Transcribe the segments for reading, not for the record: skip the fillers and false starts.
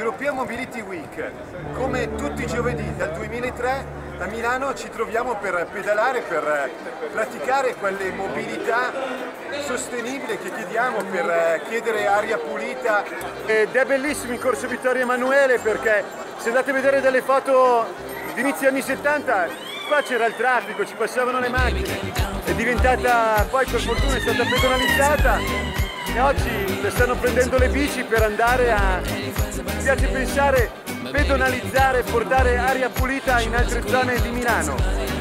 European Mobility Week, come tutti i giovedì dal 2003 a Milano ci troviamo per pedalare, per praticare quelle mobilità sostenibili che chiediamo, per chiedere aria pulita. Ed è bellissimo in Corso Vittorio Emanuele perché se andate a vedere delle foto di inizio anni 70, qua c'era il traffico, ci passavano le macchine, è diventata, poi per fortuna è stata pedonalizzata e oggi le stanno prendendo le bici per andare a, mi piace pensare, pedonalizzare, portare aria pulita in altre zone di Milano.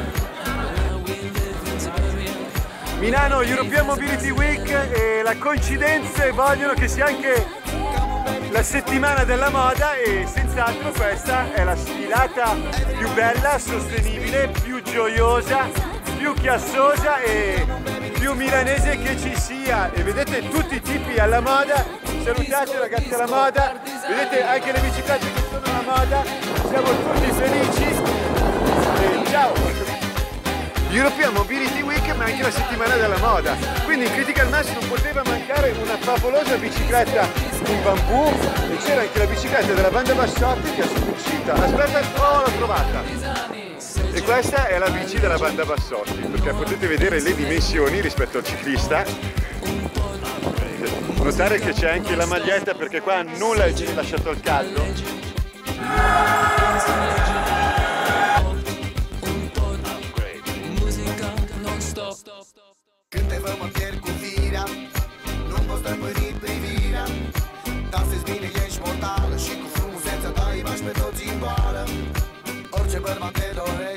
Milano European Mobility Week e le coincidenze vogliono che sia anche la settimana della moda e senz'altro questa è la sfilata più bella, sostenibile, più gioiosa, più chiassosa e più milanese che ci sia. E vedete tutti i tipi alla moda, salutate ragazzi alla moda, vedete anche le biciclette che sono alla moda, siamo tutti felici e ciao! European Mobility Week ma anche la settimana della moda, quindi in Critical Mass non poteva mancare una favolosa bicicletta in bambù e c'era anche la bicicletta della banda Bassotti che è uscita. Aspetta, oh l'ho trovata! E questa è la bici della banda Bassotti, perché potete vedere le dimensioni rispetto al ciclista. Notare che c'è anche la maglietta perché qua nulla è lasciato al caldo. Cânteva uma percurvira num posto pe riprivire. Danse-ți bine, ești mortală și cu frumusețea ta îi bași pe toți în goală. Orice bărbat te dorește